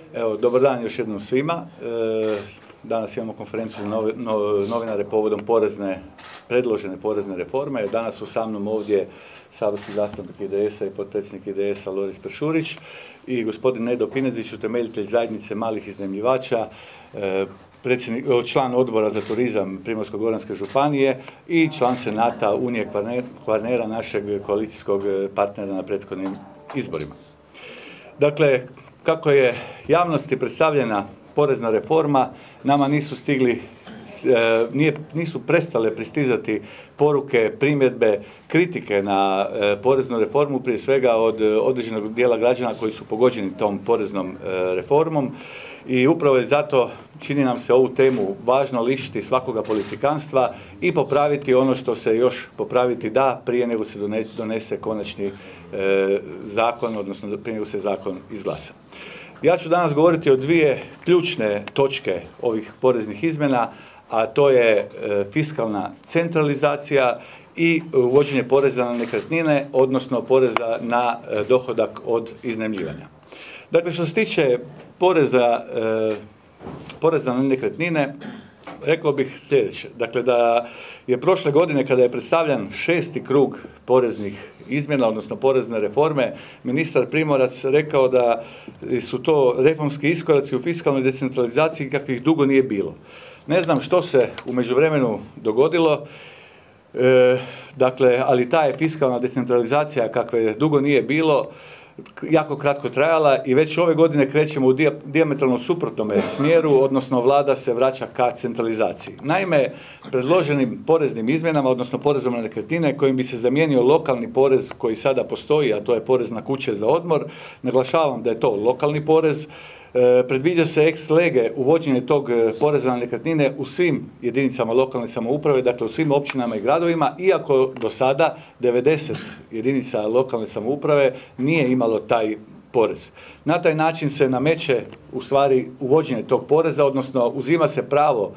Evo, dobar dan još jednom svima. Danas imamo konferenciju za novinare povodom predložene porezne reforme. Danas su sa mnom ovdje saborski zastupnik IDS-a i potpredsjednik IDS-a Loris Peršurić i gospodin Nedo Pinezić, utemeljitelj zajednice malih iznajmljivača, član odbora za turizam Primorsko-goranske županije i član senata Unije Kvarnera, našeg koalicijskog partnera na prethodnim izborima. Dakle, kako je javnosti predstavljena porezna reforma, nama nisu prestale pristizati poruke, primjedbe, kritike na poreznu reformu, prije svega od određenog dijela građana koji su pogođeni tom poreznom reformom. I upravo je zato, čini nam se, ovu temu važno lišiti svakoga politikanstva i popraviti ono što se još popraviti da prije nego se donese konačni zakon, odnosno prije nego se zakon izglasa. Ja ću danas govoriti o dvije ključne točke ovih poreznih izmjena, a to je fiskalna centralizacija i uvođenje poreza na nekretnine, odnosno poreza na dohodak od iznajmljivanja. Dakle, što se tiče poreza na nekretnine, rekao bih sljedeće. Dakle, da je prošle godine, kada je predstavljan 6. krug poreznih izmjena, odnosno porezne reforme, ministar Primorac rekao da su to reformski iskoraci u fiskalnoj decentralizaciji kakvih dugo nije bilo. Ne znam što se u međuvremenu dogodilo, dakle, ali ta je fiskalna decentralizacija kakve dugo nije bilo, jako kratko trajala i već ove godine krećemo u dijametralno suprotnome smjeru, odnosno vlada se vraća ka centralizaciji. Naime, predloženim poreznim izmjenama, odnosno porezom na nekretnine, kojim bi se zamijenio lokalni porez koji sada postoji, a to je porez na kuće za odmor, naglašavam da je to lokalni porez, predviđa se ex lege uvođenje tog poreza na nekretnine u svim jedinicama lokalne samouprave, dakle u svim općinama i gradovima, iako do sada 90 jedinica lokalne samouprave nije imalo taj porez. Na taj način se nameće u stvari uvođenje tog poreza, odnosno uzima se pravo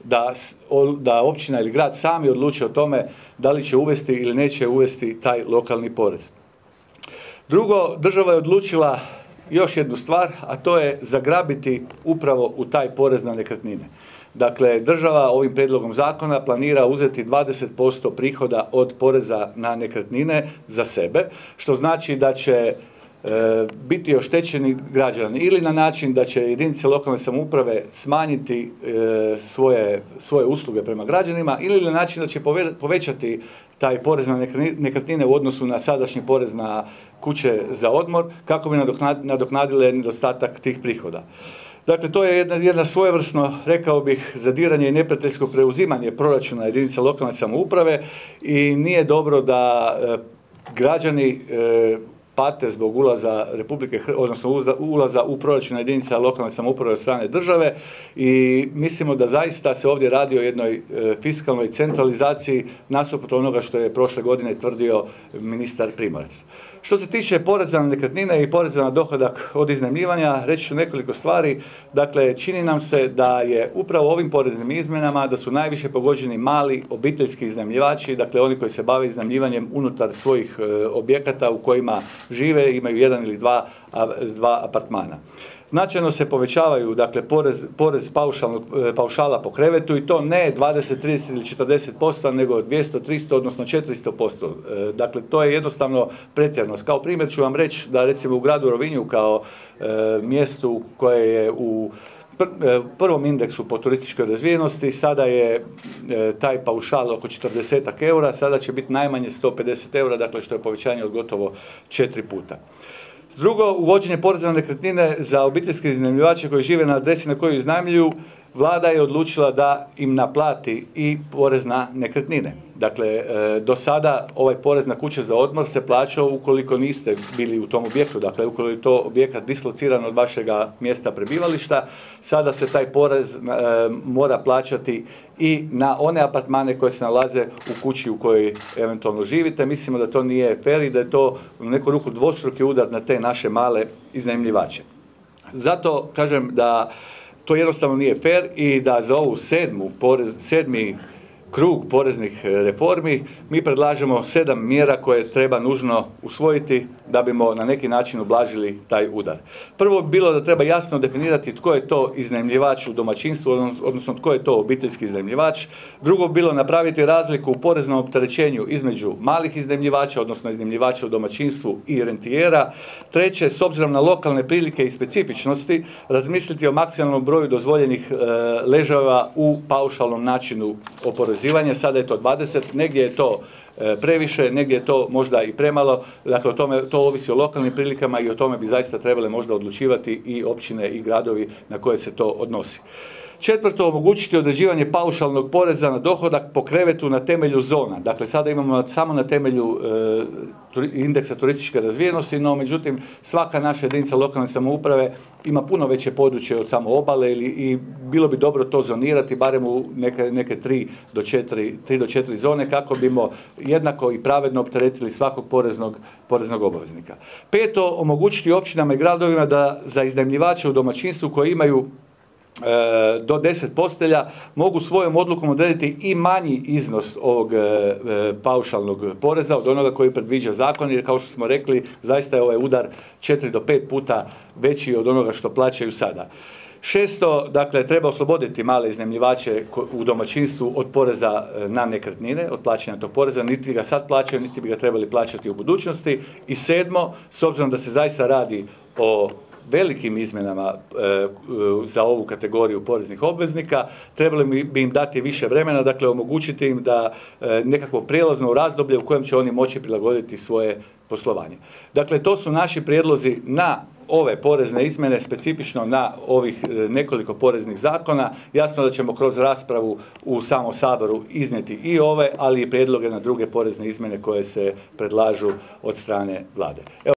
da općina ili grad sami odluče o tome da li će uvesti ili neće uvesti taj lokalni porez. Drugo, država je odlučila još jednu stvar, a to je zagrabiti upravo u taj porez na nekretnine. Dakle, država ovim prijedlogom zakona planira uzeti 20% prihoda od poreza na nekretnine za sebe, što znači da će biti oštećeni građani ili na način da će jedinice lokalne samouprave smanjiti svoje usluge prema građanima ili na način da će povećati taj porez na nekretnine u odnosu na sadašnji porez na kuće za odmor kako bi nadoknadile nedostatak tih prihoda. Dakle, to je jedna svojevrsno, rekao bih, zadiranje i neprijateljsko preuzimanje proračuna jedinica lokalne samouprave i nije dobro da građani pate zbog ulaza odnosno ulaza u proračun jedinica lokalne samouprave od strane države i mislimo da zaista se ovdje radi o jednoj fiskalnoj centralizaciji nasuprot onoga što je prošle godine tvrdio ministar Primorac. Što se tiče poreza na nekretnine i poreza na dohodak od iznajmljivanja, reći ću nekoliko stvari. Dakle, čini nam se da je upravo ovim poreznim izmjenama da su najviše pogođeni mali obiteljski iznajmljivači, dakle oni koji se bave iznajmljivanjem unutar svojih objekata u kojima žive, imaju jedan ili dva apartmana. Značajno se povećavaju, dakle, porez paušala po krevetu i to ne 20, 30 ili 40%, nego 200, 300, odnosno 400%. Dakle, to je jednostavno pretjerano. Kao primjer ću vam reći da recimo u gradu Rovinju kao mjestu koje je u prvom indeksu po turističkoj razvijenosti, sada je taj paušal oko 40 eura, sada će biti najmanje 150 eura, dakle što je povećanje od gotovo 4 puta. Drugo, uvođenje poreza na nekretnine za obiteljske iznajmljivače koji žive na adresi na koju iznajmljuju, vlada je odlučila da im naplati i porez na nekretnine. Dakle, do sada ovaj porez na kuće za odmor se plaćao ukoliko niste bili u tom objektu, dakle ukoliko je to objekat dislociran od vašega mjesta prebivališta, sada se taj porez mora plaćati i na one apartmane koje se nalaze u kući u kojoj eventualno živite. Mislimo da to nije fer i da je to u neku ruku dvostruki udar na te naše male iznajmljivače. Zato kažem da to jednostavno nije fer i da za ovu sedmi krug poreznih reformi mi predlažemo 7 mjera koje treba nužno usvojiti da bimo na neki način ublažili taj udar. Prvo bi bilo da treba jasno definirati tko je to iznajmljivač u domaćinstvu, odnosno tko je to obiteljski iznajmljivač. Drugo bi bilo napraviti razliku u poreznom opterećenju između malih iznajmljivača, odnosno iznajmljivača u domaćinstvu i rentijera. Treće, s obzirom na lokalne prilike i specifičnosti, razmisliti o maksimalnom broju dozvoljenih ležajeva u paušalnom načinu oporezivanja. Sada je to 20, negdje je to previše, negdje je to možda i premalo. Dakle, to ovisi o lokalnim prilikama i o tome bi zaista trebale možda odlučivati i općine i gradovi na koje se to odnosi. Četvrto, omogućiti određivanje paušalnog poreza na dohodak po krevetu na temelju zona. Dakle, sada imamo samo na temelju indeksa turističke razvijenosti, no međutim svaka naša jedinica lokalne samouprave ima puno veće područje od samo obale i bilo bi dobro to zonirati barem u neke 3 do 4 zone kako bimo jednako i pravedno opteretili svakog poreznog obveznika. Peto, omogućiti općinama i gradovima da za iznajmljivače u domaćinstvu koji imaju do 10 postelja mogu svojom odlukom odrediti i manji iznos ovog paušalnog poreza od onoga koji predviđa zakon, jer kao što smo rekli, zaista je ovaj udar 4 do 5 puta veći od onoga što plaćaju sada. Šesto, dakle, treba osloboditi male iznajmljivače u domaćinstvu od poreza na nekretnine, od plaćanja tog poreza, niti ga sad plaćaju, niti bi ga trebali plaćati u budućnosti. I sedmo, s obzirom da se zaista radi o velikim izmjenama za ovu kategoriju poreznih obveznika, trebali bi im dati više vremena, dakle omogućiti im da nekakvo prijelazno razdoblje u kojem će oni moći prilagoditi svoje poslovanje. Dakle, to su naši prijedlozi na ove porezne izmjene, specifično na ovih nekoliko poreznih zakona. Jasno da ćemo kroz raspravu u samom Saboru iznijeti i ove, ali i prijedloge na druge porezne izmjene koje se predlažu od strane vlade.